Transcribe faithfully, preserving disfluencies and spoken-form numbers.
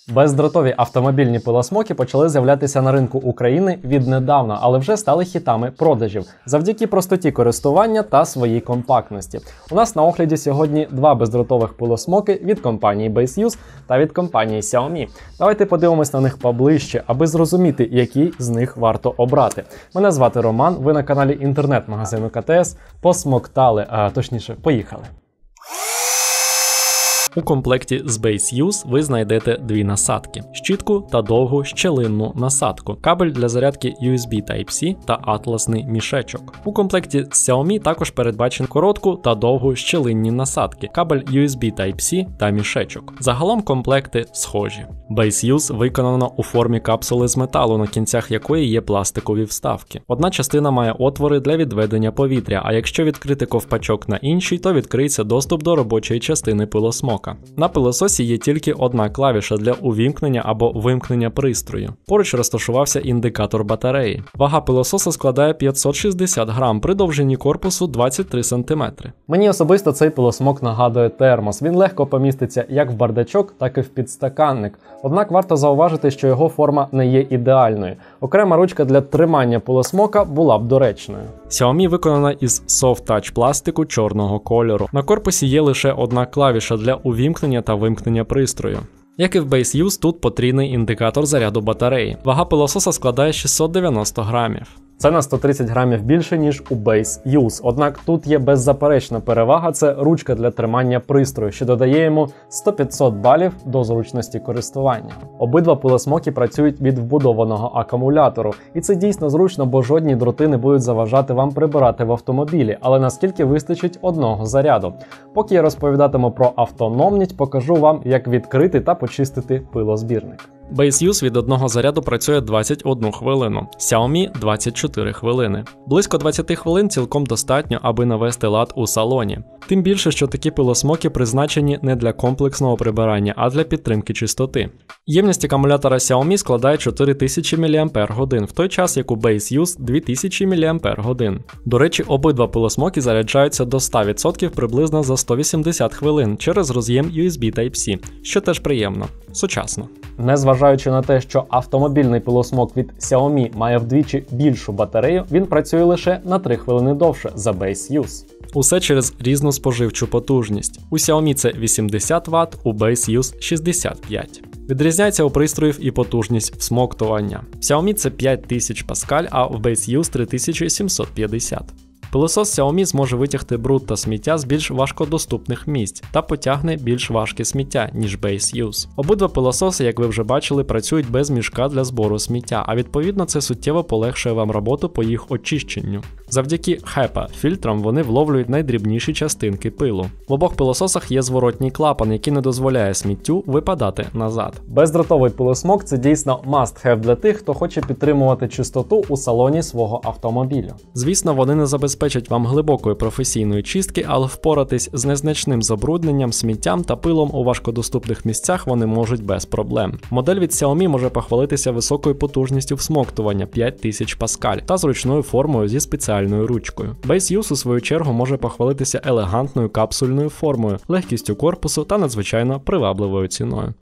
Бездротові автомобільні пилосмоки почали з'являтися на ринку України віднедавна, але вже стали хітами продажів завдяки простоті користування та своїй компактності. У нас на огляді сьогодні два бездротових пилосмоки від компанії BaseUse та від компанії Xiaomi. Давайте подивимось на них поближче, аби зрозуміти, який з них варто обрати. Мене звати Роман, ви на каналі інтернет-магазину ка те ес. Посмоктали, а точніше, поїхали. У комплекті з BaseUse ви знайдете дві насадки – щітку та довгу щелинну насадку, кабель для зарядки ю ес бі Type-C та атласний мішечок. У комплекті з Xiaomi також передбачені коротку та довгу щелинні насадки, кабель ю ес бі Type-C та мішечок. Загалом комплекти схожі. BaseUse виконано у формі капсули з металу, на кінцях якої є пластикові вставки. Одна частина має отвори для відведення повітря, а якщо відкрити ковпачок на іншій, то відкриється доступ до робочої частини пилосмока. На пилососі є тільки одна клавіша для увімкнення або вимкнення пристрою. Поруч розташувався індикатор батареї. Вага пилососа складає п'ятсот шістдесят грам при довжині корпусу двадцять три сантиметри. Мені особисто цей пилосмок нагадує термос. Він легко поміститься як в бардачок, так і в підстаканник. Однак варто зауважити, що його форма не є ідеальною. Окрема ручка для тримання пилосмока була б доречною. Xiaomi виконана із Soft Touch пластику чорного кольору. На корпусі є лише одна клавіша для увімкнення та вимкнення пристрою. Як і в BaseUse, тут потрійний індикатор заряду батареї. Вага пилососа складає шістсот дев'яносто грамів. Це на сто тридцять грамів більше, ніж у BaseUse. Однак тут є беззаперечна перевага – це ручка для тримання пристрою, що додає йому сто п'ятсот балів до зручності користування. Обидва пилосмоки працюють від вбудованого акумулятору. І це дійсно зручно, бо жодні дроти не будуть заважати вам прибирати в автомобілі, але наскільки вистачить одного заряду. Поки я розповідатиму про автономність, покажу вам, як відкрити та почистити пилозбірник. BaseUse від одного заряду працює двадцять одну хвилину, Xiaomi – двадцять чотири хвилини. Близько двадцять хвилин цілком достатньо, аби навести лад у салоні. Тим більше, що такі пилосмоки призначені не для комплексного прибирання, а для підтримки чистоти. Ємність акумулятора Xiaomi складає чотири тисячі мАч, в той час як у BaseUse – дві тисячі мАч. До речі, обидва пилосмоки заряджаються до ста відсотків приблизно за сто вісімдесят хвилин через роз'єм ю ес бі Type-C, що теж приємно, сучасно. Незважаючи на те, що автомобільний пилосмок від Xiaomi має вдвічі більшу батарею, він працює лише на три хвилини довше за BaseUse. Усе через різну споживчу потужність. У Xiaomi це вісімдесят ватт, у BaseUse – шістдесят п'ять. Відрізняється у пристроїв і потужність всмоктування. В Xiaomi це п'ять тисяч паскаль, а в BaseUse – три тисячі сімсот п'ятдесят. Пилосос Xiaomi зможе витягти бруд та сміття з більш важкодоступних місць та потягне більш важке сміття, ніж BaseUse. Обидва пилососи, як ви вже бачили, працюють без мішка для збору сміття, а відповідно це суттєво полегшує вам роботу по їх очищенню. Завдяки хепа-фільтрам вони вловлюють найдрібніші частинки пилу. В обох пилососах є зворотній клапан, який не дозволяє сміттю випадати назад. Бездротовий пилосмок – це дійсно must-have для тих, хто хоче підтримувати чистоту у салоні свого автомобіля. Звісно, вони не забезпечать вам глибокої професійної чистки, але впоратись з незначним забрудненням, сміттям та пилом у важкодоступних місцях вони можуть без проблем. Модель від Xiaomi може похвалитися високою потужністю всмоктування п'ять тисяч паскаль та зручною формою зі спеціальною ручкою. BaseUse, у свою чергу, може похвалитися елегантною капсульною формою, легкістю корпусу та надзвичайно привабливою ціною.